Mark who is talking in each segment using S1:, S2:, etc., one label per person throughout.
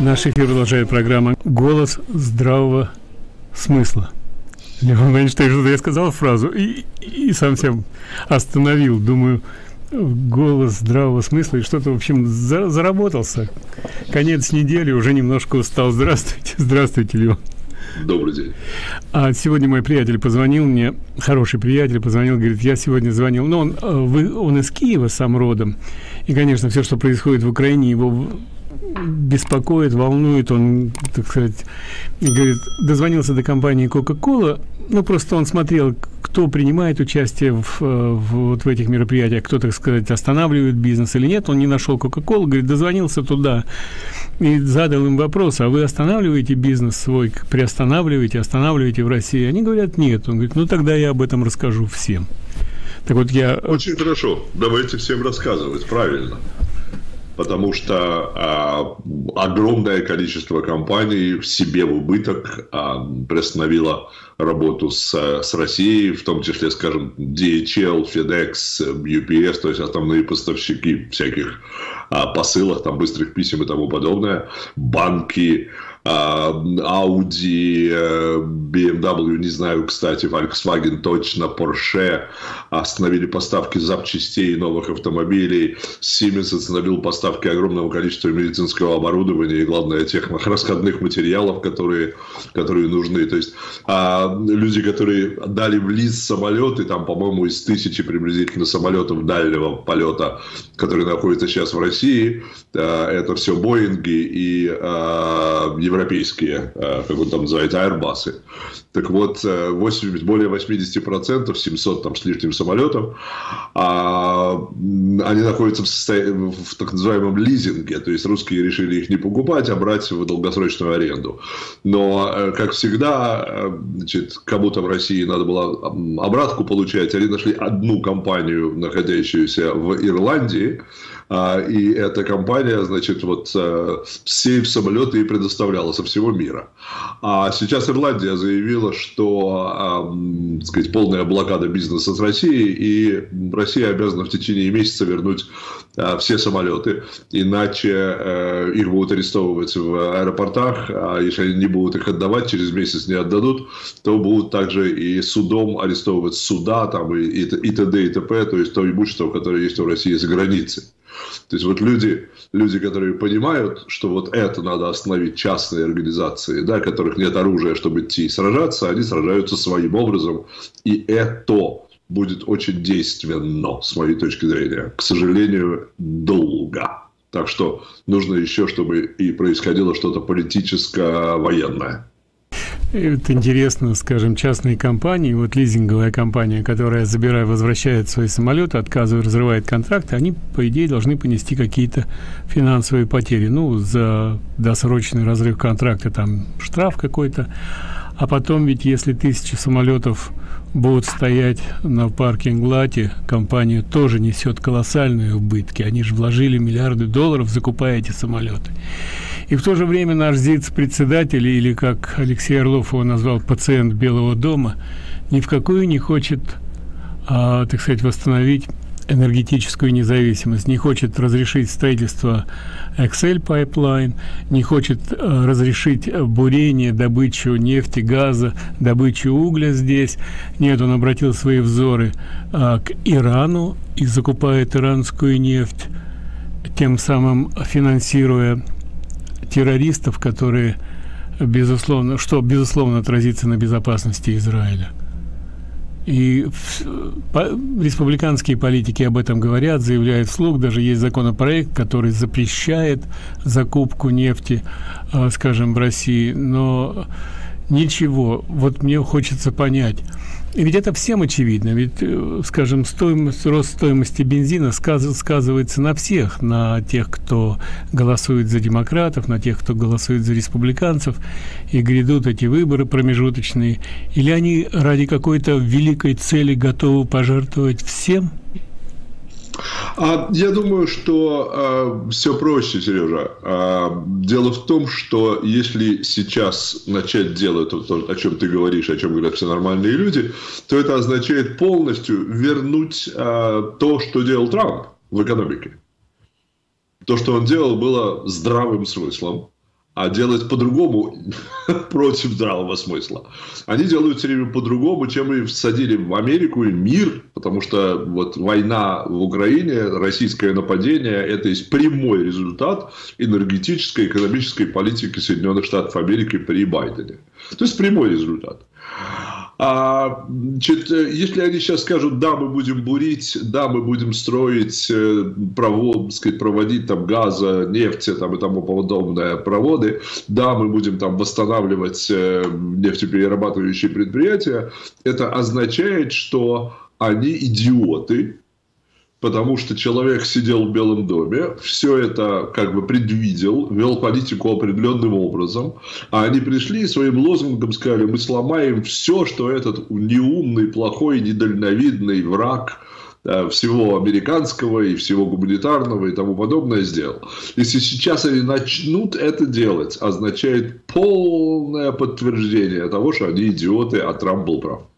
S1: Наш эфир продолжает программа «Голос здравого смысла». Лев Иванович, что я сказал фразу и сам себя остановил. Думаю, голос здравого смысла, и что-то, в общем, заработался. Конец недели, уже немножко устал. Здравствуйте. Здравствуйте, Лев.
S2: Добрый день.
S1: А сегодня мой приятель позвонил мне, хороший приятель позвонил, говорит, я сегодня звонил. Но он из Киева сам родом. И, конечно, все, что происходит в Украине, его беспокоит, волнует. Он, так сказать, говорит, дозвонился до компании Coca-Cola. Ну, просто он смотрел, кто принимает участие вот в этих мероприятиях, кто, так сказать, останавливает бизнес или нет. Он не нашел Coca-Cola, говорит, дозвонился туда и задал им вопрос, а вы останавливаете бизнес свой, приостанавливаете, останавливаете в России? Они говорят, нет. Он говорит, ну, тогда я об этом расскажу всем. Так вот я...
S2: Очень хорошо. Давайте всем рассказывать, правильно. Потому что огромное количество компаний себе в убыток приостановило работу с Россией, в том числе, скажем, DHL, FedEx, UPS, то есть основные поставщики всяких посылок, там, быстрых писем и тому подобное, банки, Audi, BMW, не знаю, кстати, Volkswagen точно, Porsche остановили поставки запчастей новых автомобилей, Siemens остановил поставки огромного количества медицинского оборудования и, главное, тех расходных материалов, которые нужны. То есть люди, которые дали в лиз самолеты, там, по-моему, из 1000 приблизительно самолетов дальнего полета, которые находятся сейчас в России, это все Боинги и европейские, как он там называется, аэрбасы. Так вот, более 80%, 700 там с лишним самолетов, они находятся в так называемом лизинге, то есть русские решили их не покупать, а брать в долгосрочную аренду. Но, как всегда, значит, кому-то в России надо было обратку получать, они нашли одну компанию, находящуюся в Ирландии, и эта компания, значит, вот все самолеты ей предоставляла со всего мира. А сейчас Ирландия заявила, что, так сказать, полная блокада бизнеса с Россией, и Россия обязана в течение месяца вернуть все самолеты, иначе их будут арестовывать в аэропортах, а если они не будут их отдавать, через месяц не отдадут, то будут также и судом арестовывать суда, там, и т.д. и т.п., то есть то имущество, которое есть в России за границей. То есть вот люди, которые понимают, что вот это надо остановить, частные организации, да, которых нет оружия, чтобы идти сражаться, они сражаются своим образом, и это будет очень действенно, с моей точки зрения. К сожалению, долго. Так что нужно еще, чтобы и происходило что-то политическо-военное.
S1: Это интересно, скажем, частные компании, вот лизинговая компания, которая, возвращает свои самолеты, отказывает, разрывает контракты, они, по идее, должны понести какие-то финансовые потери. Ну, за досрочный разрыв контракта там штраф какой-то. А потом ведь, если 1000 самолетов будут стоять на паркинг-лате, компания тоже несет колоссальные убытки. Они же вложили миллиарды долларов, закупая эти самолеты. И в то же время наш ЗИЦ-председатель, или, как Алексей Орлов его назвал, пациент Белого дома, ни в какую не хочет, так сказать, восстановить энергетическую независимость, не хочет разрешить строительство Excel Pipeline, не хочет разрешить бурение, добычу нефти, газа, добычу угля здесь. Нет, он обратил свои взоры к Ирану и закупает иранскую нефть, тем самым финансируя террористов, которые, безусловно отразится на безопасности Израиля. И республиканские политики об этом говорят, заявляют вслух. Даже есть законопроект, который запрещает закупку нефти, скажем, в России. Но ничего. Вот мне хочется понять. И ведь это всем очевидно. Ведь, скажем, рост стоимости бензина сказывается на всех. На тех, кто голосует за демократов, на тех, кто голосует за республиканцев. И грядут эти выборы промежуточные. Или они ради какой-то великой цели готовы пожертвовать всем?
S2: Я думаю, что все проще, Сережа. Дело в том, что если сейчас начать делать то, о чем ты говоришь, о чем говорят все нормальные люди, то это означает полностью вернуть то, что делал Трамп в экономике. То, что он делал, было здравым смыслом. а делать по-другому против здравого смысла. Они делают все время по-другому, чем и всадили в Америку и мир, потому что вот война в Украине, российское нападение, это есть прямой результат энергетической, экономической политики Соединенных Штатов Америки при Байдене. То есть прямой результат. Если они сейчас скажут, да, мы будем бурить, да, мы будем строить проводить там газа, нефти там, и тому подобное проводы, да, мы будем там восстанавливать нефтеперерабатывающие предприятия, это означает, что они идиоты, потому что человек сидел в Белом доме, все это как бы предвидел, вел политику определенным образом, а они пришли и своим лозунгом сказали, мы сломаем все, что этот неумный, плохой, недальновидный враг всего американского и всего гуманитарного и тому подобное сделал. Если сейчас они начнут это делать, означает полное подтверждение того, что они идиоты, а Трамп был прав.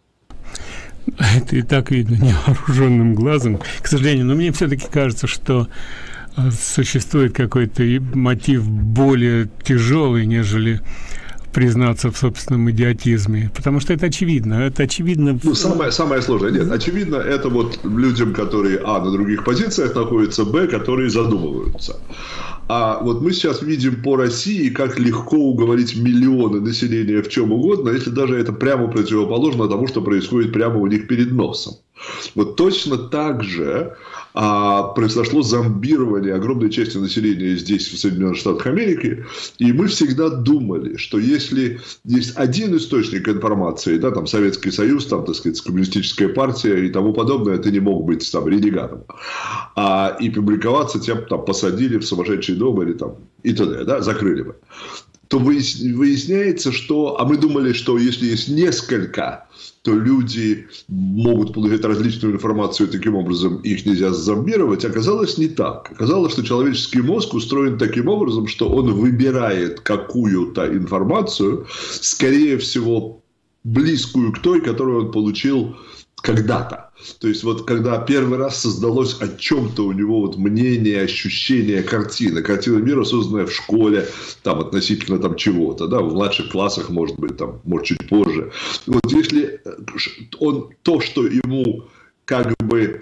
S1: Это и так видно невооруженным глазом, к сожалению. Но мне все-таки кажется, что существует какой-то мотив более тяжелый, нежели признаться в собственном идиотизме. Потому что это очевидно. Это очевидно.
S2: Ну, самое сложное. Нет, очевидно, это вот людям, которые, на других позициях находятся, которые задумываются. А вот мы сейчас видим по России, как легко уговорить миллионы населения в чем угодно, если даже это прямо противоположно тому, что происходит прямо у них перед носом. Вот точно так же произошло зомбирование огромной части населения здесь, в Соединенных Штатах Америки, и мы всегда думали, что если есть один источник информации, да, там Советский Союз, там, так сказать, коммунистическая партия и тому подобное, это не мог быть там ренегатом, и публиковаться тем там посадили в сумасшедший дом или там и т.д., да, закрыли бы, то выясняется, что, мы думали, что если есть несколько, то люди могут получать различную информацию, таким образом их нельзя зомбировать. Оказалось не так. Оказалось, что человеческий мозг устроен таким образом, что он выбирает какую-то информацию, скорее всего, близкую к той, которую он получил когда-то. То есть, вот когда первый раз создалось о чем-то у него вот мнение, ощущение, картина мира, созданная в школе, там, относительно там чего-то, да, в младших классах, может быть, там, может, чуть позже. Вот если он, то, что ему как бы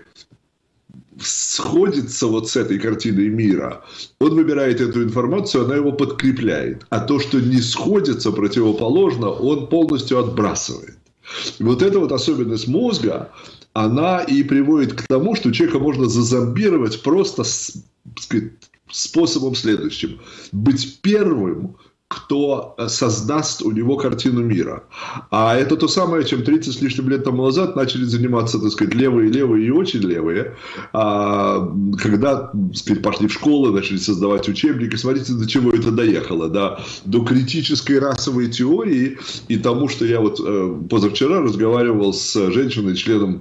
S2: сходится вот с этой картиной мира, он выбирает эту информацию, она его подкрепляет. А то, что не сходится, противоположно, он полностью отбрасывает. Вот эта вот особенность мозга, она и приводит к тому, что человека можно зазомбировать просто способом следующим. Быть первым, кто создаст у него картину мира. А это то самое, чем 30 с лишним лет тому назад начали заниматься, так сказать, левые и очень левые, когда, так сказать, пошли в школы, начали создавать учебники. Смотрите, до чего это доехало, да? До критической расовой теории и тому, что я вот позавчера разговаривал с женщиной, членом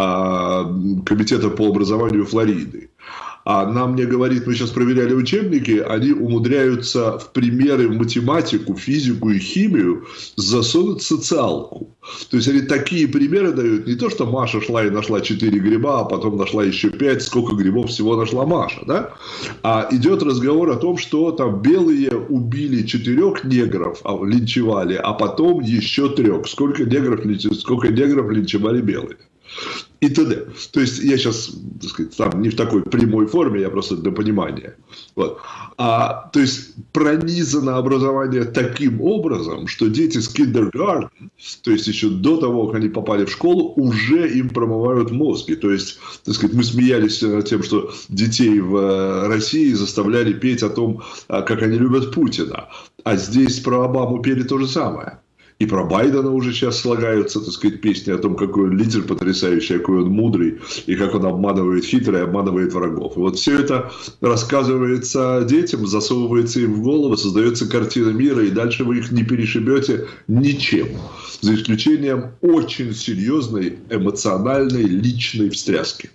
S2: комитета по образованию Флориды. Она мне говорит, мы сейчас проверяли учебники, они умудряются в примеры в математику, физику и химию засунуть социалку. То есть, они такие примеры дают, не то, что Маша шла и нашла 4 гриба, а потом нашла еще 5, сколько грибов всего нашла Маша, да? А идет разговор о том, что там белые убили 4 негров, линчевали, а потом еще 3. Сколько негров линчевали белые. И т.д. То есть, я сейчас, так сказать, там не в такой прямой форме, я просто для понимания. Вот. То есть, пронизано образование таким образом, что дети с kindergarten, то есть, еще до того, как они попали в школу, уже им промывают мозги. То есть, так сказать, мы смеялись над тем, что детей в России заставляли петь о том, как они любят Путина. А здесь про Обаму пели то же самое. И про Байдена уже сейчас слагаются, так сказать, песни о том, какой он лидер потрясающий, какой он мудрый, и как он обманывает хитрый, обманывает врагов. И вот все это рассказывается детям, засовывается им в голову, создается картина мира, и дальше вы их не перешибете ничем. За исключением очень серьезной эмоциональной личной встряски.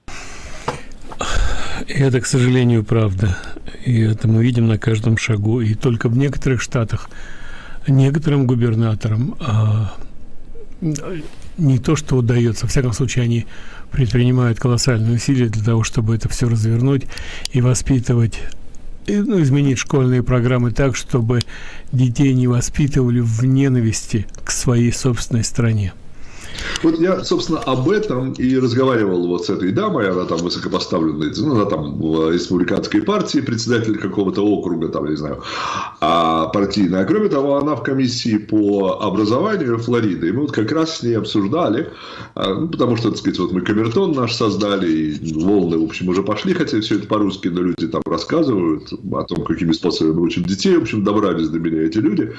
S1: И это, к сожалению, правда. И это мы видим на каждом шагу. И только в некоторых штатах некоторым губернаторам не то, что удается, во всяком случае, они предпринимают колоссальные усилия для того, чтобы это все развернуть и воспитывать изменить школьные программы так, чтобы детей не воспитывали в ненависти к своей собственной стране.
S2: Вот я, собственно, об этом и разговаривал вот с этой дамой, она там высокопоставленная, ну, она там в республиканской партии, председатель какого-то округа, там, не знаю, партийная. А кроме того, она в комиссии по образованию Флориды, и мы вот как раз с ней обсуждали, ну, потому что, так сказать, вот мы камертон наш создали, и волны, в общем, уже пошли, хотя все это по-русски, но люди там рассказывают о том, какими способами мы учим детей, в общем, добрались до меня эти люди.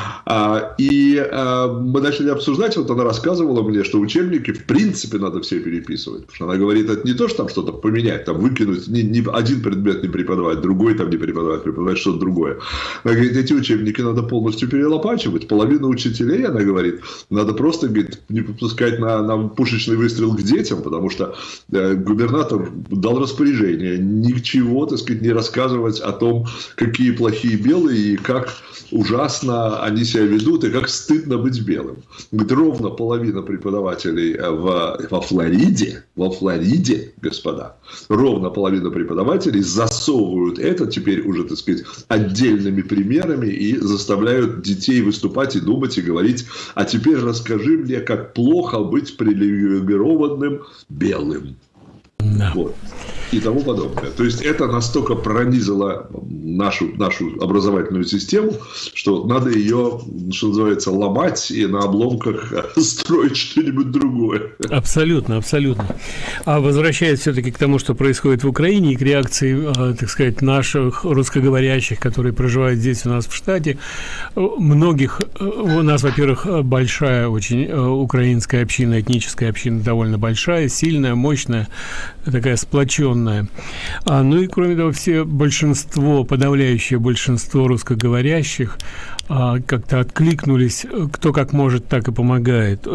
S2: И мы начали обсуждать, вот она рассказывала мне, что учебники в принципе надо все переписывать. Потому что она говорит, это не то, что там что-то поменять, там выкинуть, ни один предмет не преподавать, другой там не преподавать, преподавать что-то другое. Она говорит, эти учебники надо полностью перелопачивать. Половину учителей, она говорит, надо просто, говорит, не попускать на пушечный выстрел к детям, потому что губернатор дал распоряжение ничего, так сказать, не рассказывать о том, какие плохие белые и как ужасно они себя ведут, и как стыдно быть белым. Говорит, ровно половина преподавателей во Флориде, господа, ровно половина преподавателей засовывают это теперь уже, так сказать, отдельными примерами и заставляют детей выступать и думать, и говорить, а теперь расскажи мне, как плохо быть привилегированным белым. Да. Вот. И тому подобное. То есть это настолько пронизало нашу образовательную систему, что надо ее, что называется, ломать и на обломках строить что-нибудь другое.
S1: Абсолютно, абсолютно. А возвращаясь все-таки к тому, что происходит в Украине, и к реакции, так сказать, наших русскоговорящих, которые проживают здесь у нас в штате, многих, у нас, во-первых, большая очень украинская община, этническая община довольно большая, сильная, мощная, такая сплоченная. Ну и кроме того, большинство, подавляющее большинство русскоговорящих как-то откликнулись, кто как может, так и помогает.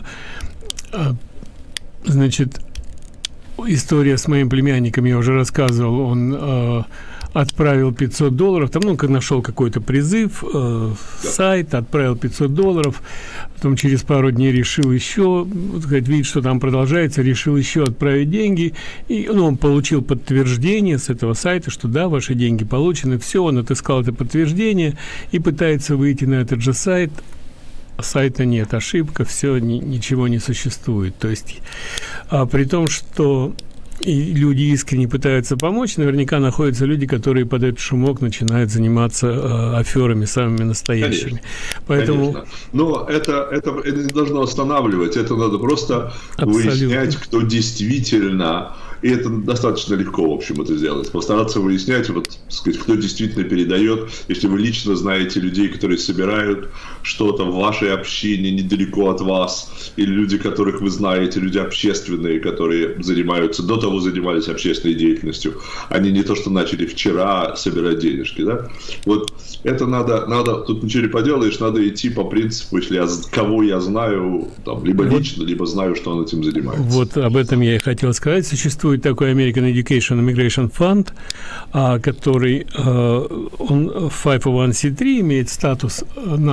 S1: Значит, история с моим племянником, я уже рассказывал, он отправил $500, там, ну, нашел какой-то призыв, сайт, отправил $500, потом через пару дней решил еще, видит, что там продолжается, решил еще отправить деньги, и, ну, он получил подтверждение с этого сайта, что да, ваши деньги получены, все, он отыскал это подтверждение и пытается выйти на этот же сайт. Сайта нет, ошибка, все, ничего не существует. То есть, при том, что и люди искренне пытаются помочь, наверняка находятся люди, которые под этот шумок начинают заниматься аферами самыми настоящими. Конечно, поэтому...
S2: конечно. Но это не должно останавливать, это надо просто выяснять, кто действительно... И это достаточно легко, в общем, это сделать. Постараться выяснять, вот, так сказать, кто действительно передает. Если вы лично знаете людей, которые собирают что-то в вашей общине недалеко от вас, или люди, которых вы знаете, люди общественные, которые до того занимались общественной деятельностью, они не то, что начали вчера собирать денежки, да? Вот это надо, тут ничего не поделаешь, надо идти по принципу, если кого я знаю, там, либо лично, либо знаю, что он этим занимается.
S1: Вот об этом я и хотел сказать. Существует такой American Education Immigration Fund, который он 501c3, имеет статус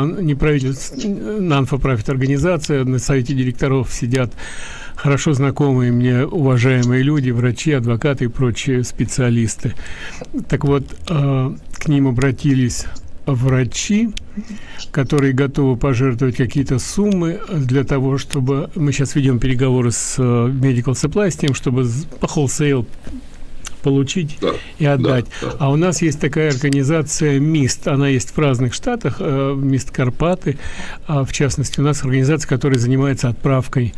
S1: non-for-profit организация. На совете директоров сидят хорошо знакомые мне, уважаемые люди, врачи, адвокаты и прочие специалисты. Так вот, к ним обратились врачи, которые готовы пожертвовать какие-то суммы для того, чтобы... Мы сейчас ведем переговоры с Medical Supply, с тем, чтобы по wholesale получить и отдать. Да. А у нас есть такая организация МИСТ, она есть в разных штатах, МИСТ Карпаты, в частности, у нас организация, которая занимается отправкой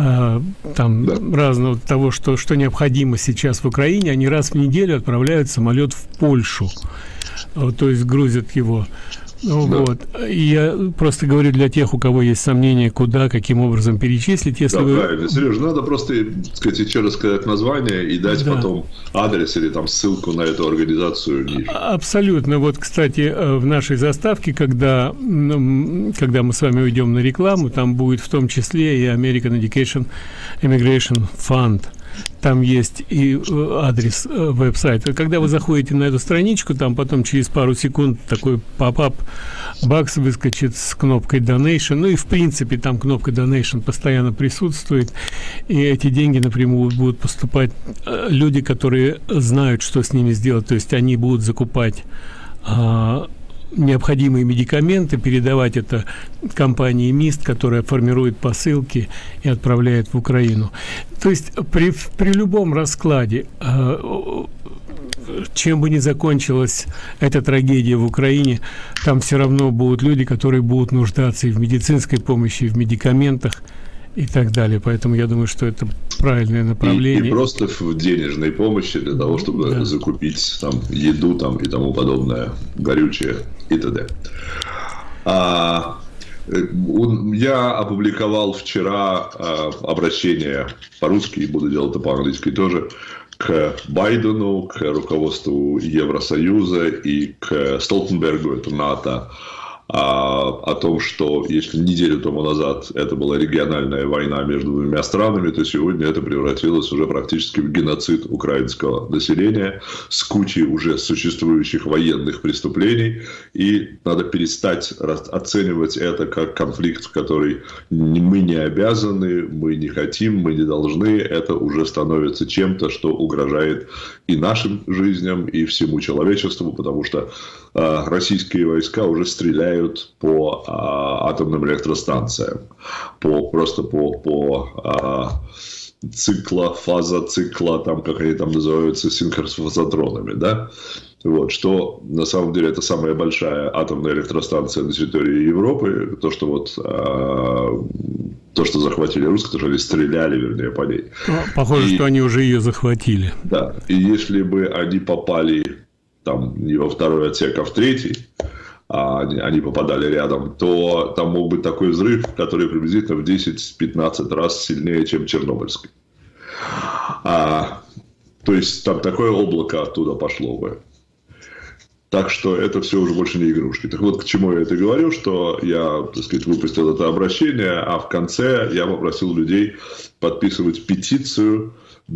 S1: разного того, что необходимо сейчас в Украине. Они раз в неделю отправляют самолет в Польшу, то есть грузят его. Вот. И я просто говорю для тех, у кого есть сомнения, куда, каким образом перечислить. Если
S2: правильно, Сереж, надо просто, так сказать, еще рассказать название и дать потом адрес или там ссылку на эту организацию ниже.
S1: Абсолютно. Вот, кстати, в нашей заставке, когда мы с вами уйдем на рекламу, там будет в том числе и American Education Immigration Fund. там есть и адрес веб-сайта. Когда вы заходите на эту страничку, там потом через пару секунд такой поп-ап бакс выскочит с кнопкой Donation. Ну и в принципе там кнопка Donation постоянно присутствует. И эти деньги напрямую будут поступать люди, которые знают, что с ними сделать. То есть они будут закупать необходимые медикаменты, передавать это компании МИСТ, которая формирует посылки и отправляет в Украину. То есть при любом раскладе, чем бы ни закончилась эта трагедия в Украине, там все равно будут люди, которые будут нуждаться и в медицинской помощи, и в медикаментах, и так далее. Поэтому я думаю, что это правильное направление.
S2: И просто в денежной помощи для того, чтобы закупить там еду там, и тому подобное, горючее и т.д. Я опубликовал вчера обращение по-русски, и буду делать это по-английски тоже, к Байдену, к руководству Евросоюза и к Столтенбергу, это НАТО, о том, что если неделю тому назад это была региональная война между двумя странами, то сегодня это превратилось уже практически в геноцид украинского населения с кучей уже существующих военных преступлений. И надо перестать оценивать это как конфликт, в который мы не обязаны, мы не хотим, мы не должны. Это уже становится чем-то, что угрожает и нашим жизням, и всему человечеству, потому что российские войска уже стреляют по атомным электростанциям, просто по фаза цикла, там, как они там называются, синхрофазотронами, да? Вот, что на самом деле это самая большая атомная электростанция на территории Европы, то, что захватили русские, то, что они стреляли, вернее, по ней.
S1: Похоже, что они уже ее захватили.
S2: Да, и если бы они попали там не во второй отсек, а в третий, они попадали рядом, то там мог быть такой взрыв, который приблизительно в 10-15 раз сильнее, чем Чернобыльский. То есть там такое облако оттуда пошло бы. Так что это все уже больше не игрушки. Так вот, к чему я это говорю, что я, так сказать, выпустил это обращение, а в конце я попросил людей подписывать петицию,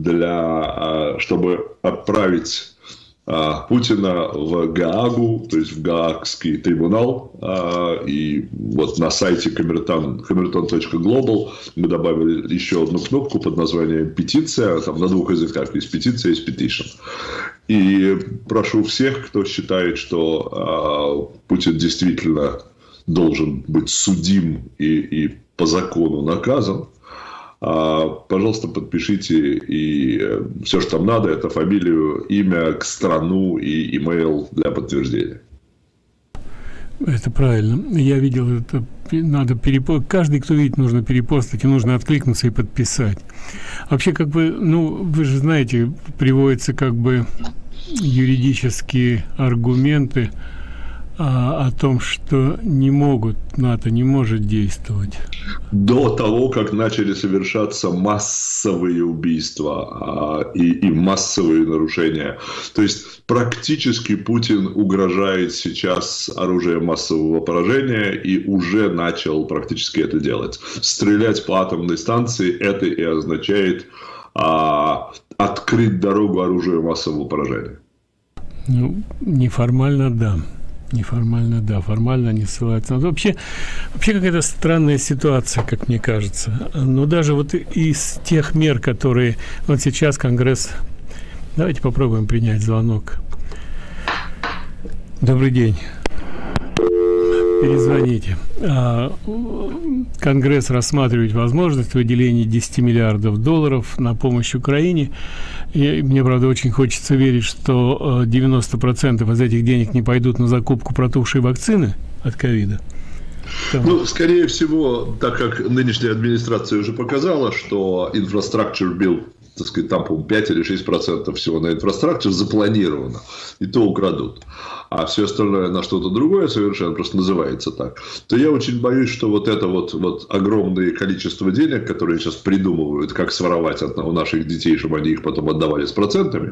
S2: чтобы отправить Путина в Гаагу, то есть в Гаагский трибунал. И вот на сайте camerton.global мы добавили еще одну кнопку под названием «Петиция». Там на двух языках есть «Петиция», есть «Petition». И прошу всех, кто считает, что Путин действительно должен быть судим и по закону наказан, пожалуйста, подпишите и все, что там надо, это фамилию, имя, страну и имейл для подтверждения.
S1: Это правильно. Я видел это. Надо каждый, кто видит, нужно перепостить, и нужно откликнуться и подписать. Вообще, как бы, вы же знаете, приводятся как бы юридические аргументы о том, что НАТО не может действовать.
S2: До того, как начали совершаться массовые убийства и массовые нарушения. То есть, практически Путин угрожает сейчас оружием массового поражения и уже начал практически это делать. Стрелять по атомной станции – это и означает открыть дорогу оружию массового поражения.
S1: Неформально, да. Неформально, да, формально не ссылаются. Вообще какая-то странная ситуация, как мне кажется. Но даже вот из тех мер, которые вот сейчас Конгресс... Давайте попробуем принять звонок. Добрый день. Перезвоните. Конгресс рассматривает возможность выделения $10 миллиардов на помощь Украине. И мне, правда, очень хочется верить, что 90% из этих денег не пойдут на закупку протухшей вакцины от ковида.
S2: Скорее всего, так как нынешняя администрация уже показала, что infrastructure bill, так сказать, там, по-моему, 5 или 6% всего на инфраструктуру запланировано, и то украдут. А все остальное на что-то другое совершенно просто называется так, то я очень боюсь, что вот это вот огромное количество денег, которые сейчас придумывают, как своровать у наших детей, чтобы они их потом отдавали с процентами,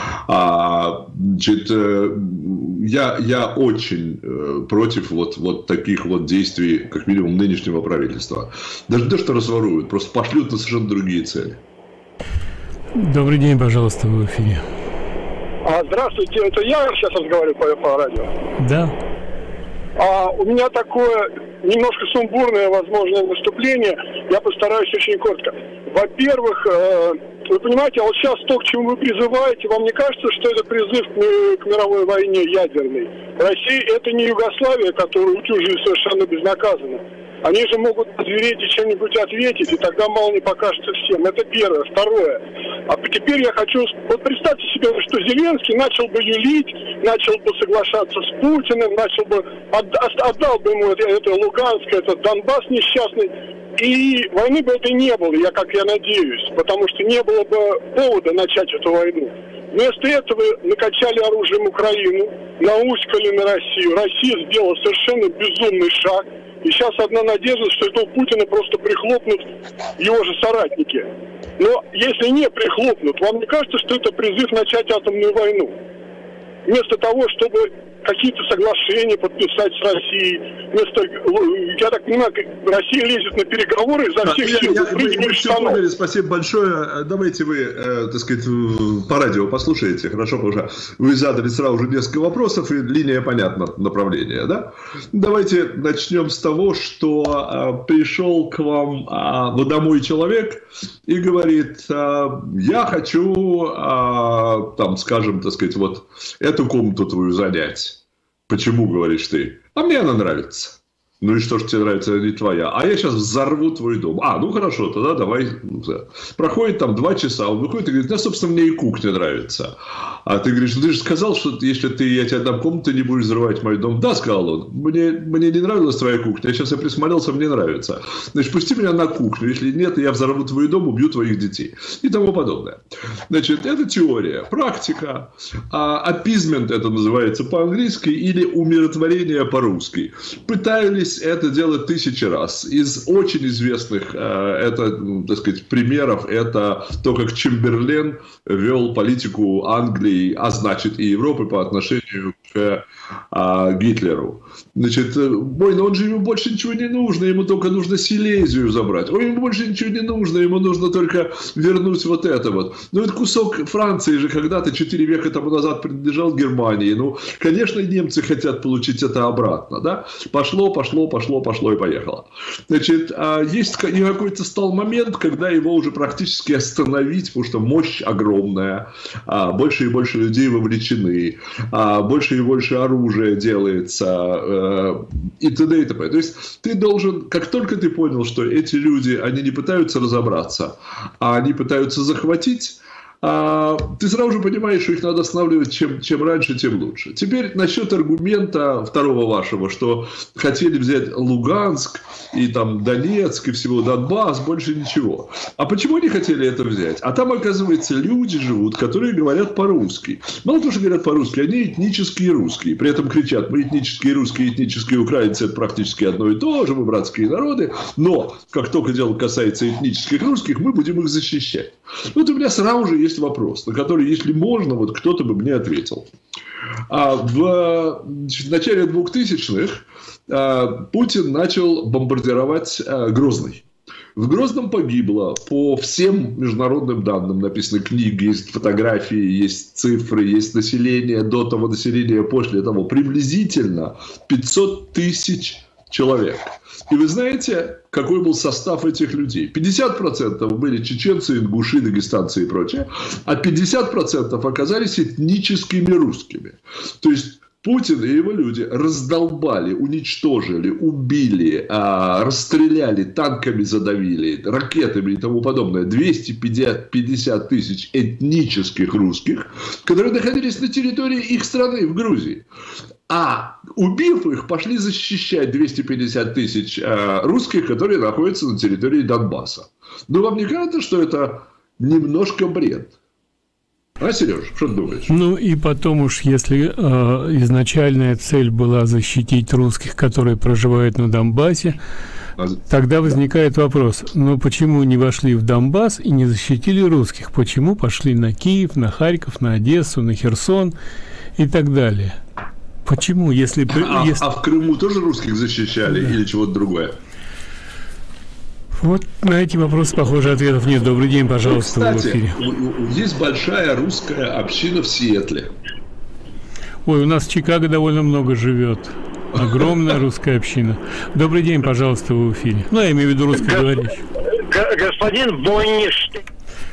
S2: я очень против вот таких вот действий, как минимум, нынешнего правительства. Даже то, что разворуют, просто пошлют на совершенно другие цели.
S1: Добрый день, пожалуйста, в эфире.
S3: Здравствуйте, это я сейчас разговариваю по радио?
S1: Да.
S3: У меня такое немножко сумбурное, возможное выступление. Я постараюсь очень коротко. Во-первых, вы понимаете, вот сейчас то, к чему вы призываете, вам не кажется, что это призыв к мировой войне ядерной? Россия – это не Югославия, которую утюжили совершенно безнаказанно. Они же могут озвереть и чем-нибудь ответить, и тогда мало не покажется всем. Это первое. Второе. А теперь я хочу... Вот представьте себе, что Зеленский начал бы юлить, начал бы соглашаться с Путиным, начал бы... Отдал бы ему это Луганск, этот Донбасс несчастный, и войны бы этой не было, как я надеюсь, потому что не было бы повода начать эту войну. Вместо этого накачали оружием Украину, науськали на Россию. Россия сделала совершенно безумный шаг. И сейчас одна надежда, что этого Путина просто прихлопнут его же соратники. Но если не прихлопнут, вам не кажется, что это призыв начать атомную войну? Вместо того, чтобы какие-то соглашения подписать с Россией, я так понимаю, Россия лезет на переговоры изо всех сил.
S2: Мы все поняли, спасибо большое. Давайте вы, так сказать, по радио послушаете, хорошо, потому что вы задали сразу же несколько вопросов, и линия понятна, направление, да? Давайте начнем с того, что пришел к вам домой человек и говорит, я хочу, там, скажем, так сказать, вот эту комнату твою занять. Почему, говоришь ты? А мне она нравится. Ну и что ж тебе нравится, она не твоя. А я сейчас взорву твой дом. Ну хорошо, тогда давай. Проходит там 2 часа, он выходит и говорит, собственно, мне и кухня нравится. А ты говоришь, ты же сказал, что если я тебе дам комнату, ты не будешь взрывать мой дом. Да, сказал он, мне не нравилась твоя кухня, сейчас я присмотрелся, мне нравится. Значит, пусти меня на кухню, если нет, я взорву твой дом, убью твоих детей. И тому подобное. Значит, это теория, практика. Апизмент это называется по-английски, или умиротворение по-русски. Пытались это делать 1000 раз. Из очень известных так сказать, примеров это то, как Чемберлен вел политику Англии, а значит и Европы по отношению к Гитлеру. Значит, он же ему больше ничего не нужно, ему только нужно Силезию забрать. Ему больше ничего не нужно, ему нужно только вернуть вот это вот. Ну, это кусок Франции же когда-то 4 века тому назад принадлежал Германии. Ну, конечно, немцы хотят получить это обратно, да? Пошло и поехало. Значит, есть какой-то стал момент, когда его уже практически остановить, потому что мощь огромная, больше и больше людей вовлечены, больше и больше оружия делается, и т.д. и т.п. То есть ты должен, как только ты понял, что эти люди, они не пытаются разобраться, а они пытаются захватить, ты сразу же понимаешь, что их надо останавливать чем раньше, тем лучше. Теперь насчет аргумента второго вашего, что хотели взять Луганск и там Донецк и всего Донбасс, больше ничего. А почему они хотели это взять? А там, оказывается, люди живут, которые говорят по-русски. Мало того, что говорят по-русски, они этнические русские. При этом кричат, мы этнические русские, этнические украинцы, это практически одно и то же, мы братские народы. Но, как только дело касается этнических русских, мы будем их защищать. Вот у меня сразу же есть вопрос, на который, если можно, вот кто-то бы мне ответил. В начале 2000-х Путин начал бомбардировать Грозный. В Грозном погибло, по всем международным данным, написаны книги, есть фотографии, есть цифры, есть население, до того населения, после того, приблизительно 500 тысяч человек. И вы знаете, какой был состав этих людей? 50% были чеченцы, ингуши, дагестанцы и прочее, а 50% оказались этническими русскими. То есть Путин и его люди раздолбали, уничтожили, убили, расстреляли, танками задавили, ракетами и тому подобное 250 тысяч этнических русских, которые находились на территории их страны, в Грузии. А убив их, пошли защищать 250 тысяч русских, которые находятся на территории Донбасса. Но вам не кажется, что это немножко бред? Сереж, что ты думаешь?
S1: Ну и потом уж, если изначальная цель была защитить русских, которые проживают на Донбассе, тогда возникает вопрос, но почему не вошли в Донбасс и не защитили русских? Почему пошли на Киев, на Харьков, на Одессу, на Херсон и так далее? Почему, если...
S2: А в Крыму тоже русских защищали, да, или чего-то другое?
S1: Вот на эти вопросы, похоже, ответов нет. Добрый день, пожалуйста,
S2: кстати,
S1: в эфире.
S2: Есть большая русская община в Сиэтле.
S1: Ой, у нас в Чикаго довольно много живет. Огромная русская община. Добрый день, пожалуйста, в эфире. Ну, я имею в виду русскоговорящий.
S4: Господин Бойниш.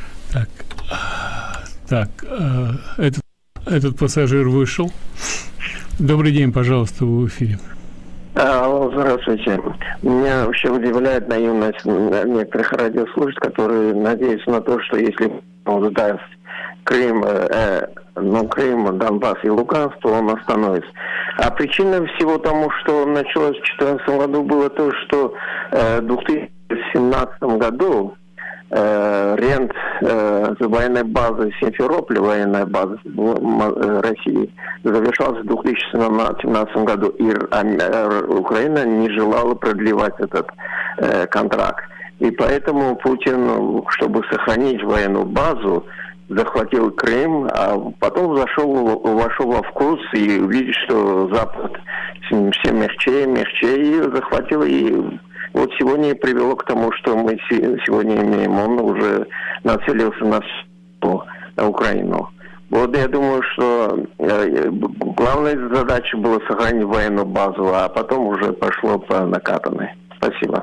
S1: Так, этот пассажир вышел. Добрый день, пожалуйста, в эфире.
S4: Алло, здравствуйте. Меня вообще удивляет наивность некоторых радиослушателей, которые надеются на то, что если он сдаст Крым, Крым, Донбасс и Луганск, то он остановится. А причина всего тому, что началось в 2014 году, было то, что в 2017 году рент военной базы Симферополя, военная база России, завершался в 2017 году, и Украина не желала продлевать этот контракт. И поэтому Путин, чтобы сохранить военную базу, захватил Крым, а потом вошел во вкус и увидел, что Запад все мягче, и захватил, и вот сегодня и привело к тому, что мы сегодня имеем. Он уже нацелился на Украину. Вот я думаю, что главная задача была сохранить военную базу, а потом уже пошло по накатанной. Спасибо.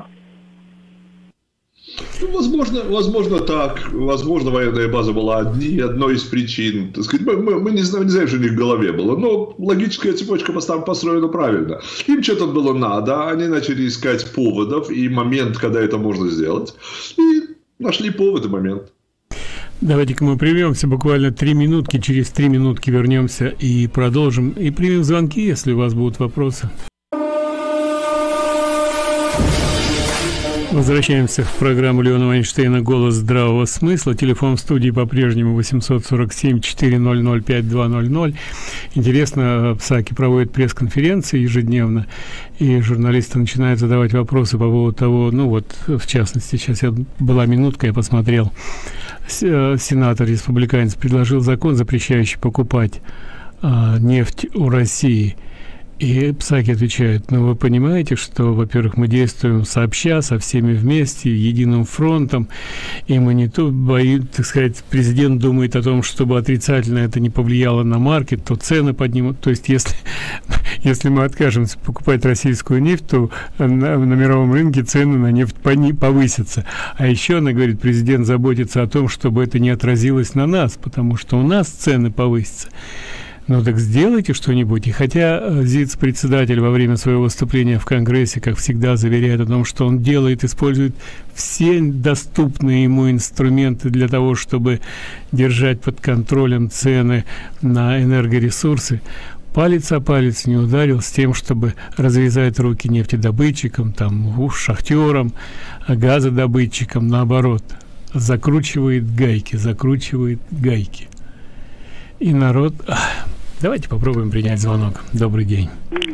S2: Ну, возможно так. Возможно, военная база была одной из причин. Так сказать, мы не знаем, что у них в голове было. Но логическая цепочка построена правильно. Им что-то было надо. Они начали искать поводов и момент, когда это можно сделать. И нашли повод и момент.
S1: Давайте-ка мы прервемся буквально 3 минутки. Через 3 минутки вернемся и продолжим. И примем звонки, если у вас будут вопросы. Возвращаемся в программу Леона Вайнштейна «Голос здравого смысла». Телефон в студии по-прежнему 847-400-5200. Интересно, Псаки проводит пресс-конференции ежедневно, и журналисты начинают задавать вопросы по поводу того, ну вот, в частности, сейчас была минутка, я посмотрел, сенатор-республиканец предложил закон, запрещающий покупать нефть у России. И Псаки отвечает: ну вы понимаете, что, во-первых, мы действуем сообща, со всеми вместе, единым фронтом, и мы не то так сказать, президент думает о том, чтобы отрицательно это не повлияло на маркет, то цены поднимут. То есть, если мы откажемся покупать российскую нефть, то на мировом рынке цены на нефть повысятся. А еще, она говорит, президент заботится о том, чтобы это не отразилось на нас, потому что у нас цены повысятся. Ну так сделайте что-нибудь. И хотя ЗИЦ-председатель во время своего выступления в Конгрессе, как всегда, заверяет о том, что он использует все доступные ему инструменты для того, чтобы держать под контролем цены на энергоресурсы, палец о палец не ударил с тем, чтобы развязать руки нефтедобытчикам, шахтерам, газодобытчикам, наоборот, закручивает гайки. И народ... Давайте попробуем принять звонок. Добрый день.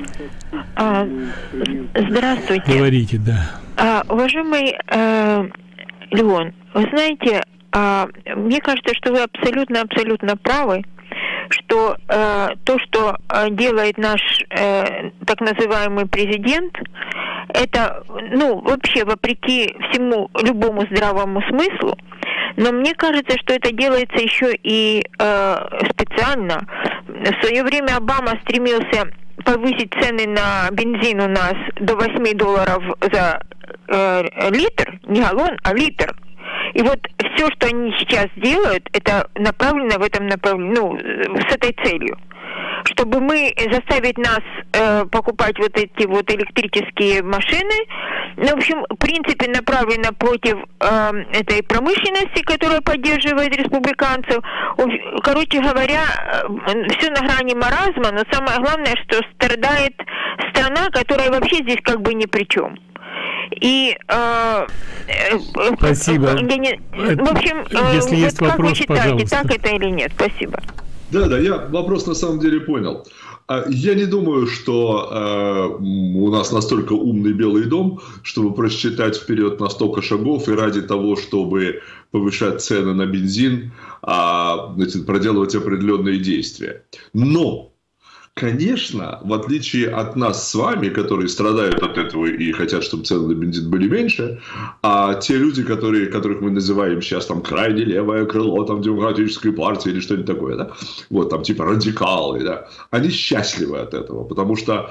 S5: Здравствуйте.
S1: Говорите, да.
S5: Уважаемый Леон, вы знаете, мне кажется, что вы абсолютно правы, что то, что делает наш так называемый президент, это, вообще вопреки всему, любому здравому смыслу. Но мне кажется, что это делается еще и специально. В свое время Обама стремился повысить цены на бензин у нас до $8 за литр, не галлон, а литр. И вот все, что они сейчас делают, это направлено в этом направлении, с этой целью. Чтобы заставить нас покупать вот эти вот электрические машины. В общем, в принципе, направлено против этой промышленности, которая поддерживает республиканцев. Короче говоря, все на грани маразма, но самое главное, что страдает страна, которая вообще здесь как бы ни при чем. И
S1: спасибо.
S5: В общем,
S1: если есть
S5: как
S1: вопрос,
S5: вы считаете,
S1: пожалуйста.
S5: так это или нет? Спасибо.
S2: Да, я вопрос на самом деле понял. Я не думаю, что у нас настолько умный Белый дом, чтобы просчитать вперед на столько шагов и ради того, чтобы повышать цены на бензин, проделывать определенные действия. Но Конечно, в отличие от нас с вами, которые страдают от этого и хотят, чтобы цены на бензин были меньше, а те люди, которых мы называем сейчас там крайне левое крыло там, демократической партии или что-нибудь такое, да? Вот там типа радикалы, да? Они счастливы от этого, потому что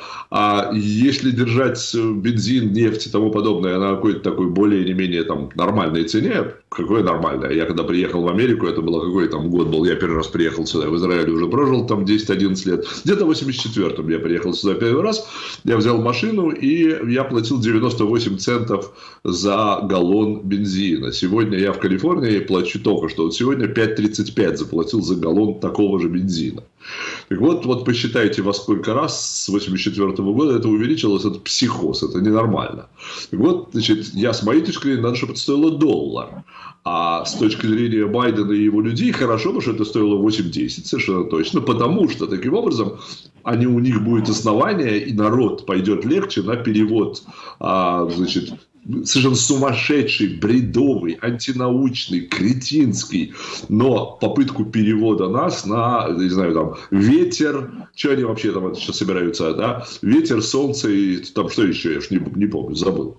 S2: если держать бензин, нефть и тому подобное на какой-то такой более или менее там нормальной цене, какое нормальное? Я когда приехал в Америку, это было какой там год был, я первый раз приехал сюда, в Израиле уже прожил там 10-11 лет, где-то в 84-м я приехал сюда первый раз, я взял машину и я платил 98 центов за галлон бензина. Сегодня я в Калифорнии плачу только что, вот сегодня 5,35 заплатил за галлон такого же бензина. Так вот посчитайте, во сколько раз с 1984 года это увеличилось, это психоз, это ненормально. Так вот, значит, с моей точки зрения, надо, чтобы это стоило $1. А с точки зрения Байдена и его людей, хорошо бы, что это стоило 8-10, совершенно точно, потому что, таким образом, у них будет основание, и народ пойдет легче на перевод, значит, совершенно сумасшедший, бредовый, антинаучный, кретинский, но попытку перевода нас на, не знаю, там, ветер, что они вообще там сейчас собираются, да, ветер, солнце и там что еще, я уж не помню, забыл.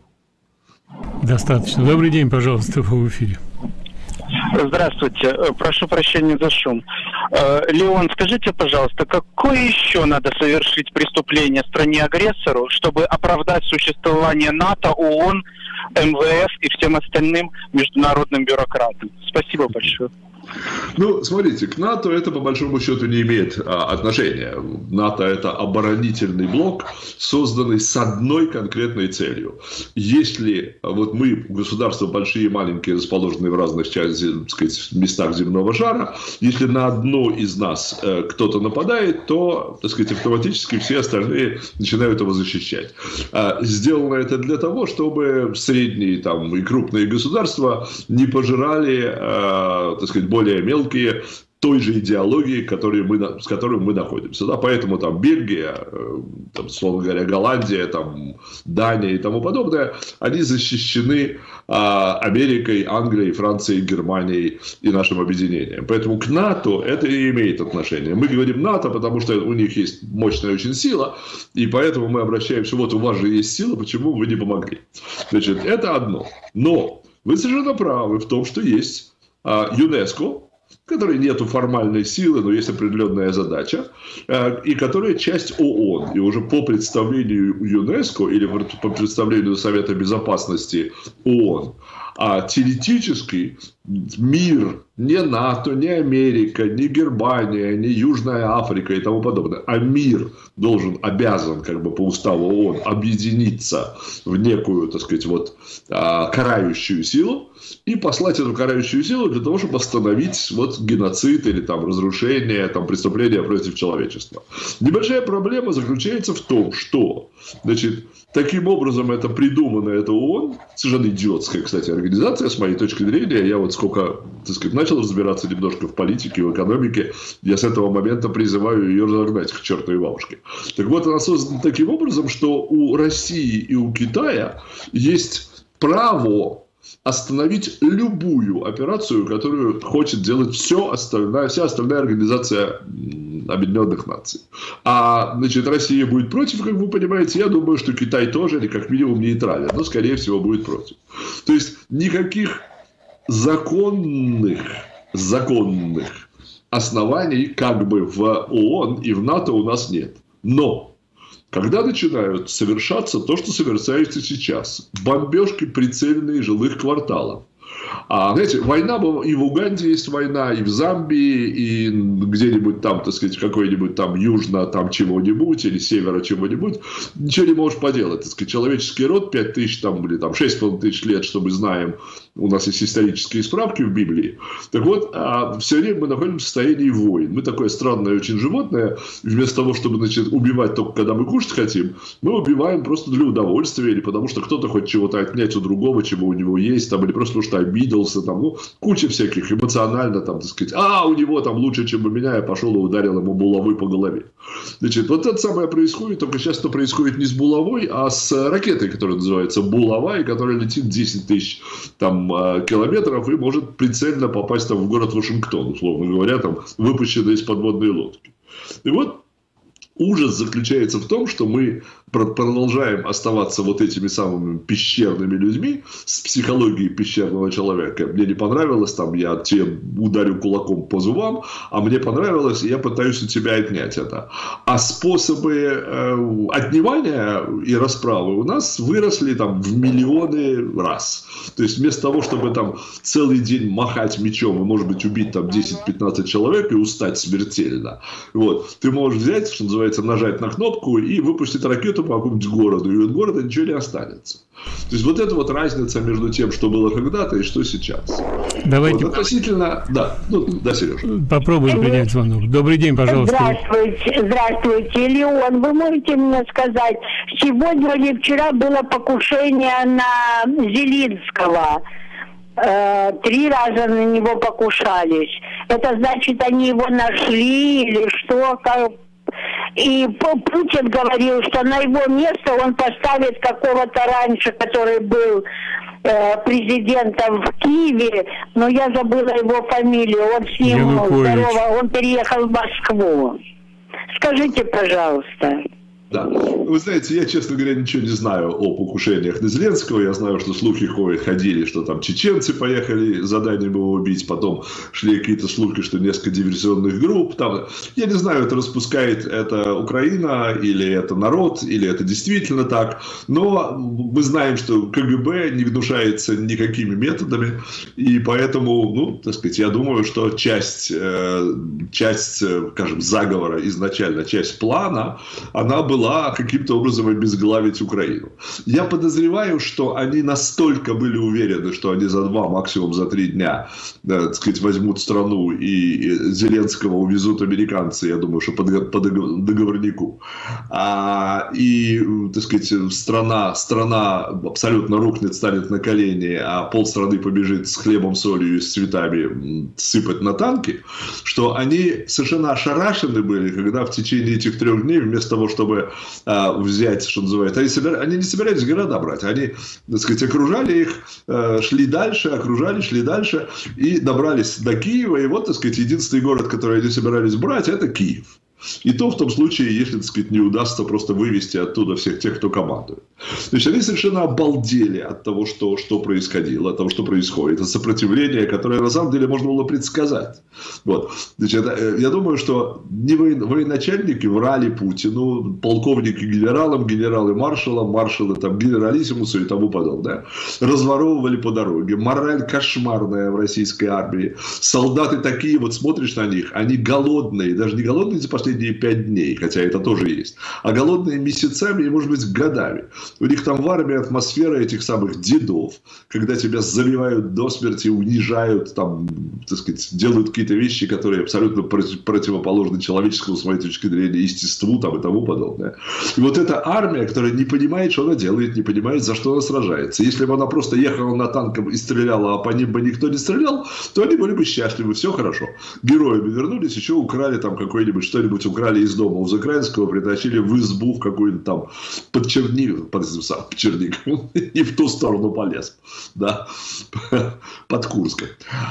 S1: Достаточно. Добрый день, пожалуйста, в эфире.
S6: Здравствуйте. Прошу прощения за шум. Леон, скажите, пожалуйста, какое еще надо совершить преступление стране-агрессору, чтобы оправдать существование НАТО, ООН, МВФ и всем остальным международным бюрократам? Спасибо большое.
S2: Ну, смотрите, к НАТО это по большому счету не имеет отношения. НАТО это оборонительный блок, созданный с одной конкретной целью. Если вот мы, государства большие и маленькие, расположенные в разных местах земного шара, если на одно из нас кто-то нападает, то, так сказать, автоматически все остальные начинают его защищать. Сделано это для того, чтобы средние там, и крупные государства не пожирали, так сказать, более мелкие той же идеологии, с которой мы находимся. Да? Поэтому там Бельгия, там, условно говоря, Голландия, там, Дания и тому подобное, они защищены Америкой, Англией, Францией, Германией и нашим объединением. Поэтому к НАТО это и имеет отношение. Мы говорим НАТО, потому что у них есть мощная очень сила, и поэтому мы обращаемся, вот у вас же есть сила, почему вы не помогли? Значит, это одно. Но вы совершенно правы в том, что есть ЮНЕСКО, в которой нет формальной силы, но есть определенная задача, и которая часть ООН. И уже по представлению ЮНЕСКО или по представлению Совета Безопасности ООН, теоретически мир, не НАТО, не Америка, не Германия, не Южная Африка и тому подобное, а мир обязан как бы по уставу ООН объединиться в некую, так сказать, вот, карающую силу и послать эту карающую силу для того, чтобы остановить вот геноцид или там разрушение, там преступления против человечества. Небольшая проблема заключается в том, что, значит, таким образом это придумано, это ООН, совершенно идиотская, кстати, организация, с моей точки зрения. Я вот сколько, так сказать, начал разбираться немножко в политике, в экономике, я с этого момента призываю ее разогнать к чертовой бабушке. Так вот, она создана таким образом, что у России и у Китая есть право остановить любую операцию, которую хочет делать вся остальная организация Объединенных Наций. Значит, Россия будет против, как вы понимаете. Я думаю, что Китай тоже, или как минимум нейтрален, но, скорее всего, будет против. То есть, никаких законных оснований как бы в ООН и в НАТО у нас нет. Но когда начинают совершаться то, что совершается сейчас, бомбежки прицельные жилых кварталов. Знаете, война, и в Уганде есть война, и в Замбии, и где-нибудь там, так сказать, какой-нибудь там южно там чего-нибудь, или северо чего-нибудь, ничего не можешь поделать. Так сказать, человеческий род 5000 там, или там 6500 лет, что мы знаем, у нас есть исторические справки в Библии. Так вот, все время мы находимся в состоянии войн. Мы такое странное очень животное, вместо того, чтобы, значит, убивать только когда мы кушать хотим, мы убиваем просто для удовольствия, или потому что кто-то хочет чего-то отнять у другого, чего у него есть, там, или просто потому что обиделся, там, ну, куча всяких эмоционально, там, так сказать, у него там лучше, чем у меня, я пошел и ударил ему булавой по голове. Значит, вот это самое происходит, только сейчас это происходит не с булавой, а с ракетой, которая называется булава, и которая летит 10 тысяч там километров и может прицельно попасть там в город Вашингтон, условно говоря, там, выпущенная из подводной лодки. И вот Ужас заключается в том, что мы продолжаем оставаться вот этими самыми пещерными людьми с психологией пещерного человека. Мне не понравилось, там, я тебе ударю кулаком по зубам, а мне понравилось, и я пытаюсь у тебя отнять это. А способы отнимания и расправы у нас выросли там в миллионы раз. То есть вместо того, чтобы там целый день махать мечом и, может быть, убить там 10-15 человек и устать смертельно, вот, ты можешь взять, что называется, нажать на кнопку и выпустить ракету по какому-нибудь городу, и от города ничего не останется. То есть вот это вот разница между тем, что было когда-то и что сейчас.
S1: Давайте.
S2: Вот, относительно, да, да, Сережа.
S1: Попробуем принять звонок. Добрый день, пожалуйста.
S7: Здравствуйте, Леон. Вы можете мне сказать, сегодня или вчера было покушение на Зеленского? 3 раза на него покушались. Это значит, они его нашли или что? И Путин говорил, что на его место он поставит какого-то раньше, который был президентом в Киеве, но я забыла его фамилию. Он с ним здорово, он переехал в Москву. Скажите, пожалуйста.
S2: Да. Вы знаете, я, честно говоря, ничего не знаю о покушениях на Зеленского. Я знаю, что слухи ходили, что там чеченцы поехали заданием его убить. Потом шли какие-то слухи, что несколько диверсионных групп. Там, я не знаю, это распускает это Украина, или это народ, или это действительно так. Но мы знаем, что КГБ не внушается никакими методами. И поэтому, ну, так сказать, я думаю, что часть, скажем, заговора изначально, часть плана, она была каким-то образом обезглавить Украину. Я подозреваю, что они настолько были уверены, что они за 2, максимум за 3 дня, так сказать, возьмут страну и Зеленского увезут американцы, я думаю, что по договорнику. И, так сказать, страна абсолютно рухнет, станет на колени, а полстраны побежит с хлебом, солью и с цветами сыпать на танки, что они совершенно ошарашены были, когда в течение этих 3 дней вместо того, чтобы взять, что называется, они не собирались города брать, они, так сказать, окружали их, шли дальше, шли дальше и добрались до Киева, и вот, так сказать, единственный город, который они собирались брать, это Киев. И то в том случае, если, так сказать, не удастся просто вывести оттуда всех тех, кто командует. То есть они совершенно обалдели от того, что происходило, от того, что происходит, от сопротивления, которое на самом деле можно было предсказать. Вот. Значит, я думаю, что не военачальники врали Путину, полковники генералам, генералы маршалам, маршалы там, генералиссимусу и тому подобное. Разворовывали по дороге. Мораль кошмарная в российской армии. Солдаты такие, вот смотришь на них, они голодные, даже не голодные за последние 5 дней, хотя это тоже есть, а голодные месяцами и, может быть, годами. У них там в армии атмосфера этих самых дедов, когда тебя забивают до смерти, унижают, там, так сказать, делают какие-то вещи, которые абсолютно противоположны человеческому, с моей точки зрения, естеству там, и тому подобное. И вот эта армия, которая не понимает, что она делает, не понимает, за что она сражается. Если бы она просто ехала на танках и стреляла, а по ним бы никто не стрелял, то они были бы счастливы, все хорошо. Героями вернулись, еще украли там какой-нибудь, что-нибудь украли из дома у Украинского, притащили в избу в какую-нибудь там под Чернигов, и в ту сторону полез, да, под Курском.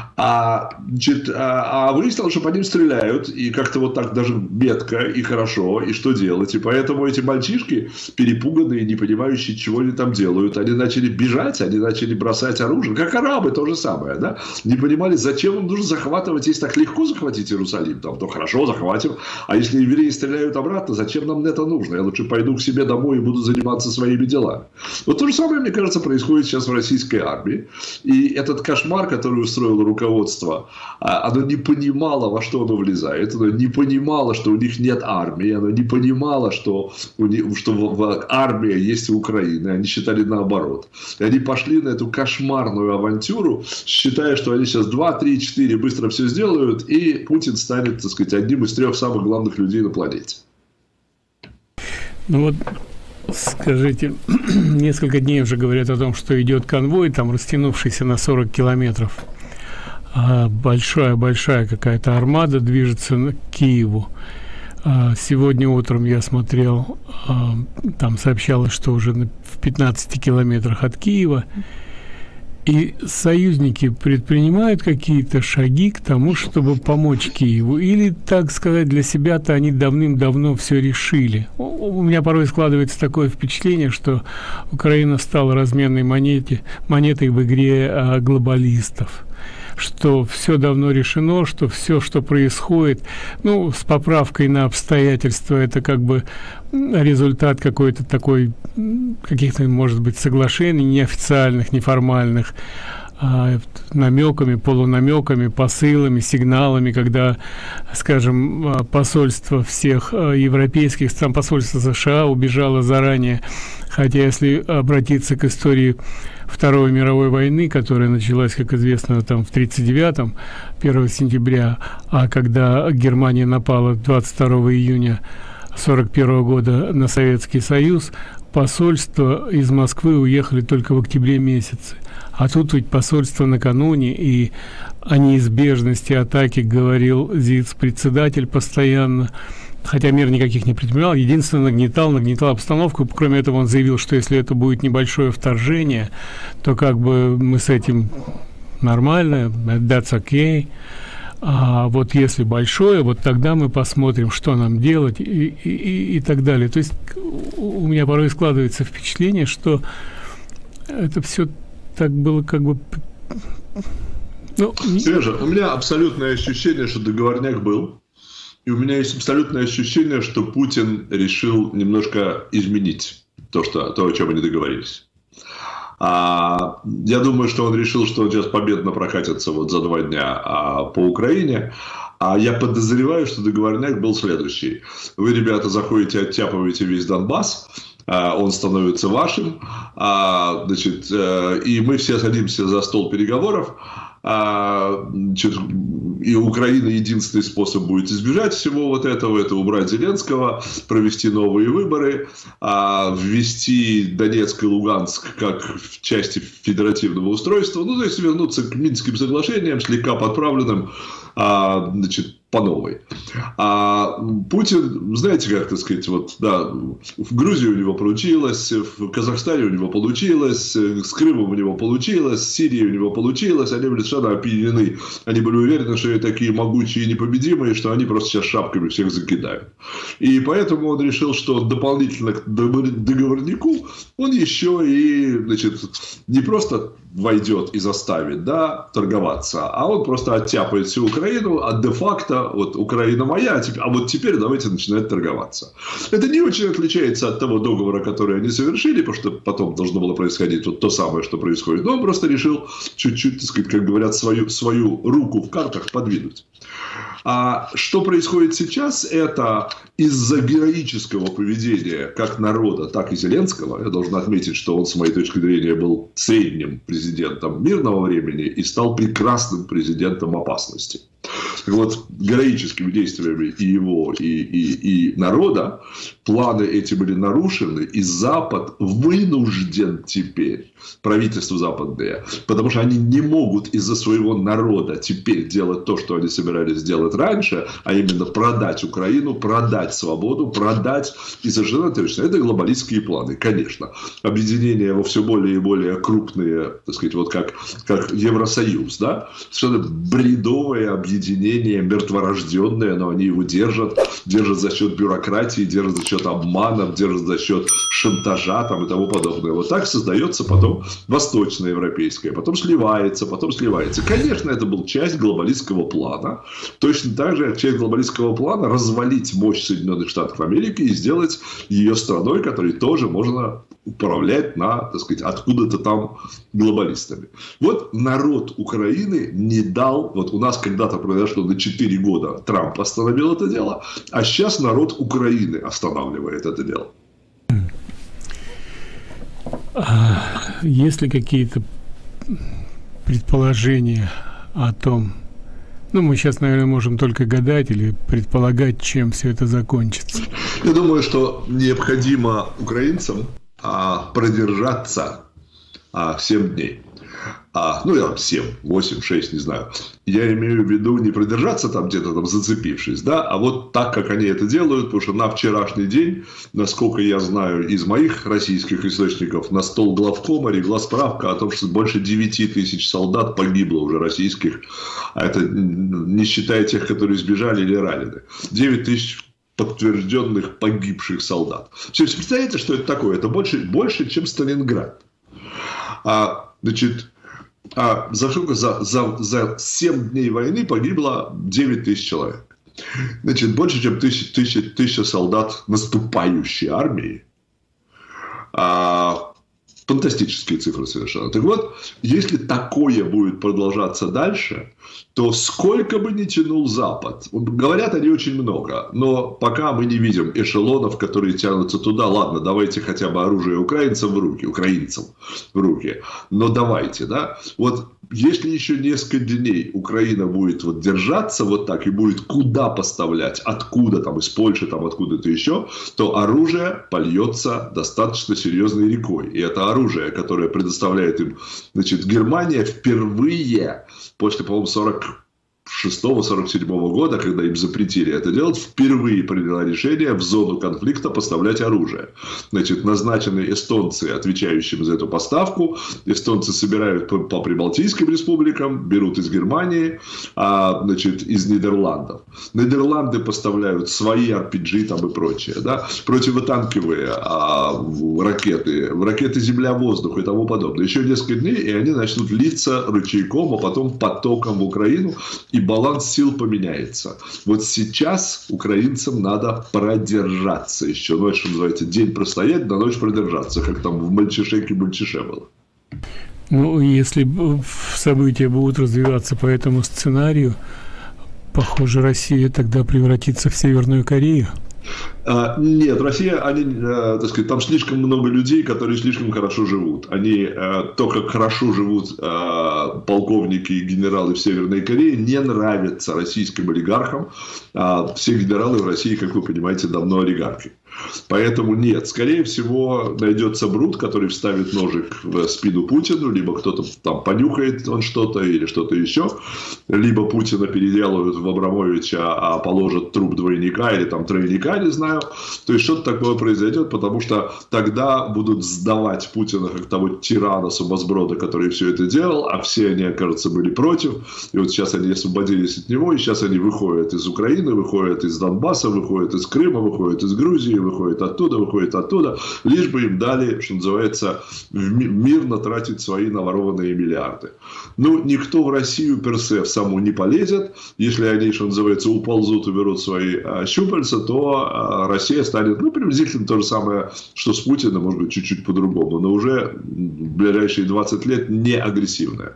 S2: А выяснилось, что по ним стреляют, и как-то вот так даже метко и хорошо, и что делать. И поэтому эти мальчишки, перепуганные, не понимающие, чего они там делают, они начали бежать, они начали бросать оружие, как арабы, то же самое, да, не понимали, зачем им нужно захватывать, если так легко захватить Иерусалим, там, то хорошо, захватим, а если евреи стреляют обратно, зачем нам это нужно? Я лучше пойду к себе домой и буду заниматься своими делами. Вот то же самое, мне кажется, происходит сейчас в российской армии. И этот кошмар, который устроило руководство, оно не понимало, во что оно влезает, оно не понимало, что у них нет армии, оно не понимало, что армия есть у Украины, они считали наоборот. И они пошли на эту кошмарную авантюру, считая, что они сейчас 2, 3, 4 быстро все сделают, и Путин станет, так сказать, одним из 3 самых главных людей на планете.
S1: Ну вот, скажите, несколько дней уже говорят о том, что идет конвой, там растянувшийся на 40 километров. Большая какая-то армада движется к Киеву. Сегодня утром я смотрел, там сообщалось, что уже в 15 километрах от Киева. И союзники предпринимают какие-то шаги к тому, чтобы помочь Киеву? Или, так сказать, для себя-то они давным-давно все решили? У меня порой складывается такое впечатление, что Украина стала разменной монетой в игре глобалистов. Что все давно решено, что все, что происходит, ну, с поправкой на обстоятельства, это как бы результат какой-то такой, каких-то, может быть, соглашений неофициальных, неформальных, намеками, полунамеками, посылами, сигналами, когда, скажем, посольство всех европейских стран, посольство США убежало заранее, хотя если обратиться к истории Второй мировой войны, которая началась, как известно, там в 1939-м, 1 сентября, а когда Германия напала 22 июня 1941 года на Советский Союз, посольства из Москвы уехали только в октябре месяце. А тут ведь посольство накануне, и о неизбежности атаки говорил ЗИЦ-председатель постоянно, хотя мер никаких не предпринимал, единственное, нагнетал обстановку. Кроме этого, он заявил, что если это будет небольшое вторжение, то как бы мы с этим нормально, that's okay. А вот если большое, вот тогда мы посмотрим, что нам делать и так далее. То есть у меня порой складывается впечатление, что это все так было как бы... Ну,
S2: Сережа, у меня абсолютное ощущение, что договорняк был. И у меня есть абсолютное ощущение, что Путин решил немножко изменить то, о чем они договорились. Я думаю, что он решил, что он сейчас победно прокатится вот за 2 дня по Украине. А я подозреваю, что договорняк был следующий. Вы, ребята, заходите, оттяпываете весь Донбасс, он становится вашим, значит, и мы все садимся за стол переговоров. И Украина единственный способ будет избежать всего вот этого, это убрать Зеленского, провести новые выборы, ввести Донецк и Луганск как в части федеративного устройства, ну, то есть вернуться к Минским соглашениям, слегка подправленным, значит, по новой. Путин, знаете, как, так сказать, вот, да, в Грузии у него получилось, в Казахстане у него получилось, с Крымом у него получилось, с Сирией у него получилось, они были совершенно опьянены, они были уверены, что они такие могучие и непобедимые, что они просто сейчас шапками всех закидают. И поэтому он решил, что дополнительно к договорнику он еще и, значит, не просто войдет и заставит, да, торговаться, а он просто оттяпает всю Украину, а де-факто вот Украина моя, а вот теперь давайте начинать торговаться. Это не очень отличается от того договора, который они совершили, потому что потом должно было происходить вот то самое, что происходит. Но он просто решил чуть-чуть, так сказать, как говорят, свою руку в картах подвинуть. А что происходит сейчас, это из-за героического поведения как народа, так и Зеленского. Я должен отметить, что он, с моей точки зрения, был средним президентом мирного времени и стал прекрасным президентом опасности. Так вот, героическими действиями и его, и народа планы эти были нарушены, и Запад вынужден теперь, правительство западное, потому что они не могут из-за своего народа теперь делать то, что они собирались делать раньше, а именно продать Украину, продать свободу, продать, и совершенно точно, это глобалистские планы, конечно. Объединение во все более и более крупные, так сказать, вот как Евросоюз, да, совершенно бредовое объединение, мертворожденное, но они его держат за счет бюрократии, держат за счет обманов, держат за счет шантажа там, и тому подобное. Вот так создается потом восточноевропейское, потом сливается. Конечно, это был часть глобалистского плана. Точно так же часть глобалистского плана развалить мощь Соединенных Штатов Америки и сделать ее страной, которой тоже можно управлять так сказать, откуда-то там глобалистами. Вот народ Украины не дал, вот у нас когда-то произошло на 4 года, Трамп остановил это дело, а сейчас народ Украины останавливает это дело.
S1: Есть ли какие-то предположения о том, ну, мы сейчас, наверное, можем только гадать или предполагать, чем все это закончится?
S2: Я думаю, что необходимо украинцам продержаться 7 дней. Ну, я 7, 8, 6, не знаю. Я имею в виду не продержаться там где-то там зацепившись, да, а вот так, как они это делают, потому что на вчерашний день, насколько я знаю из моих российских источников, на стол главкома легла справка о том, что больше 9 тысяч солдат погибло уже российских, а это не считая тех, которые сбежали или ранены. 9 тысяч подтвержденных погибших солдат. Все, представляете, что это такое? Это больше, чем Сталинград. Значит, за 7 дней войны погибло 9 тысяч человек. Значит, больше, чем тысяча солдат наступающей армии. Фантастические цифры совершенно. Так вот, если такое будет продолжаться дальше, то сколько бы ни тянул Запад, говорят они очень много, но пока мы не видим эшелонов, которые тянутся туда, ладно, давайте хотя бы оружие украинцам в руки, но давайте, да, вот если еще несколько дней Украина будет вот держаться вот так и будет куда поставлять, откуда там, из Польши, там откуда-то еще, то оружие польется достаточно серьезной рекой. И это оружие, которое предоставляет им, значит, Германия впервые после, по-моему, 46-47 года, когда им запретили это делать, впервые приняла решение в зону конфликта поставлять оружие. Значит, назначены эстонцы, отвечающим за эту поставку. Эстонцы собирают по прибалтийским республикам, берут из Германии, значит, из Нидерландов. Нидерланды поставляют свои RPG там и прочее. Да? Противотанковые ракеты земля-воздух и тому подобное. Еще несколько дней, и они начнут литься ручейком, а потом потоком в Украину, и баланс сил поменяется. Вот сейчас украинцам надо продержаться еще. Ну, это, что называется, день простоять, на ночь продержаться, как там в Мальчишеке-Мальчише было.
S1: Ну, если события будут развиваться по этому сценарию, похоже, Россия тогда превратится в Северную Корею.
S2: Нет, Россия, так сказать, там слишком много людей, которые слишком хорошо живут. Они, то, как хорошо живут полковники и генералы в Северной Корее, не нравятся российским олигархам. Все генералы в России, как вы понимаете, давно олигархи. Поэтому нет, скорее всего, найдется Брут, который вставит ножик в спину Путину, либо кто-то там понюхает он что-то или что-то еще, либо Путина переделают в Абрамовича, а положат труп двойника или там тройника, не знаю. То есть что-то такое произойдет, потому что тогда будут сдавать Путина как того тирана, сумасброда, который все это делал, а все они, кажется, были против. И вот сейчас они освободились от него, и сейчас они выходят из Украины, выходят из Донбасса, выходят из Крыма, выходят из Грузии, выходит оттуда, лишь бы им дали, что называется, мирно тратить свои наворованные миллиарды. Ну, никто в Россию персе в саму не полезет. Если они, что называется, уползут, уберут свои щупальца, то Россия станет, ну, приблизительно то же самое, что с Путиным, может быть, чуть-чуть по-другому, но уже в ближайшие 20 лет не агрессивная.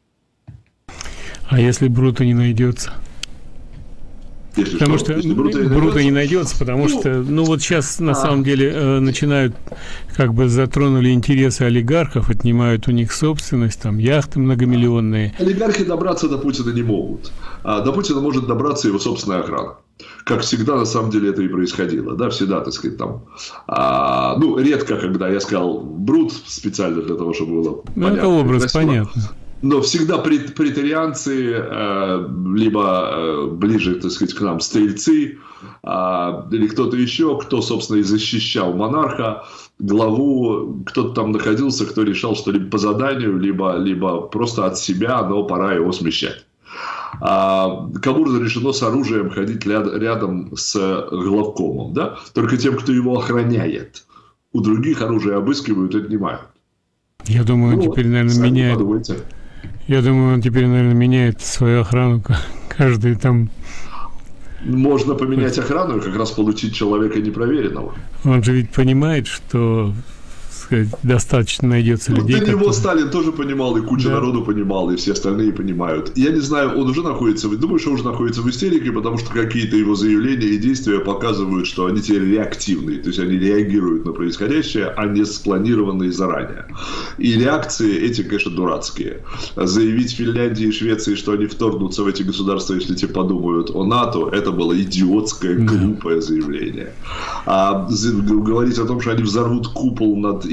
S2: А
S1: если Брута не найдется? Потому что Брута не найдется, потому что, ну вот сейчас на самом деле начинают, как бы затронули интересы олигархов, отнимают у них собственность, там яхты многомиллионные.
S2: Олигархи добраться до Путина не могут. До Путина может добраться его собственная охрана. Как всегда, на самом деле, это и происходило. Да, всегда, так сказать, там... ну, редко, когда я сказал Брут, специально для того, чтобы было понятно.
S1: Это образ, понятно.
S2: Но всегда претарианцы, либо ближе, так сказать, к нам стрельцы, или кто-то еще, кто, собственно, и защищал монарха, главу, кто-то там находился, кто решал, что либо по заданию, либо просто от себя, но пора его смещать. Кому разрешено с оружием ходить рядом с главкомом, да? Только тем, кто его охраняет. У других оружие обыскивают и отнимают.
S1: Я думаю, он теперь, наверное, меняет.
S2: Подумайте.
S1: Я думаю, он теперь, наверное, меняет свою охрану каждый там.
S2: Можно поменять охрану и как раз получить человека непроверенного.
S1: Он же ведь понимает, что, сказать, достаточно найдется людей.
S2: До него Сталин тоже понимал, и куча народу понимал, и все остальные понимают. Я не знаю, он уже находится, думаю, что уже находится в истерике, потому что какие-то его заявления и действия показывают, что они теперь реактивные, то есть они реагируют на происходящее, а не спланированные заранее. И реакции эти, конечно, дурацкие. Заявить Финляндии и Швеции, что они вторгнутся в эти государства, если те подумают о НАТО, это было идиотское, глупое заявление. Говорить о том, что они взорвут купол над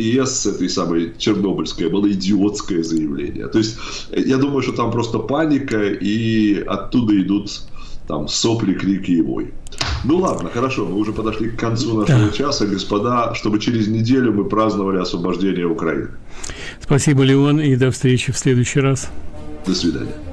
S2: ЕС, этой самой чернобыльской, было идиотское заявление. То есть, я думаю, что там просто паника, и оттуда идут там сопли, крики и вой. Ну ладно, хорошо, мы уже подошли к концу нашего часа, господа, чтобы через неделю мы праздновали освобождение Украины.
S1: Спасибо, Леон, и до встречи в следующий раз.
S2: До свидания.